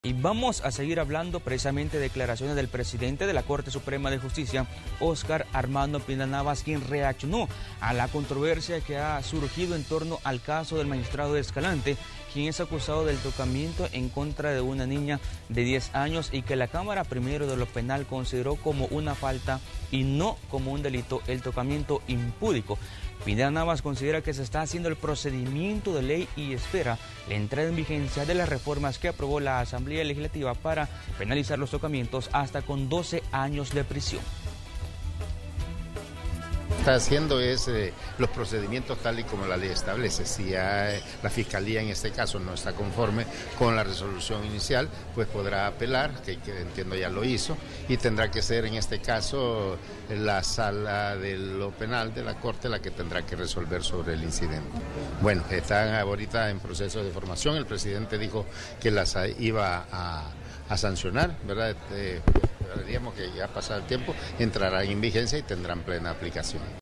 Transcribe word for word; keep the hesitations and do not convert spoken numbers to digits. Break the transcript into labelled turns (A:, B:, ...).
A: Y vamos a seguir hablando precisamente de declaraciones del presidente de la Corte Suprema de Justicia, Óscar Armando Pineda Navas, quien reaccionó a la controversia que ha surgido en torno al caso del magistrado Escalante, quien es acusado del tocamiento en contra de una niña de diez años y que la Cámara Primero de lo Penal consideró como una falta y no como un delito el tocamiento impúdico. Pineda Navas considera que se está haciendo el procedimiento de ley y espera la entrada en vigencia de las reformas que aprobó la Asamblea Legislativa para penalizar los tocamientos hasta con doce años de prisión.
B: Está haciendo es eh, los procedimientos tal y como la ley establece. Si ya, eh, la Fiscalía en este caso no está conforme con la resolución inicial, pues podrá apelar, que, que entiendo ya lo hizo, y tendrá que ser en este caso la sala de lo penal de la Corte la que tendrá que resolver sobre el incidente. Bueno, están ahorita en proceso de formación, el presidente dijo que las iba a, a sancionar, ¿verdad? Eh, Esperaríamos que ya pasado el tiempo entrarán en vigencia y tendrán plena aplicación.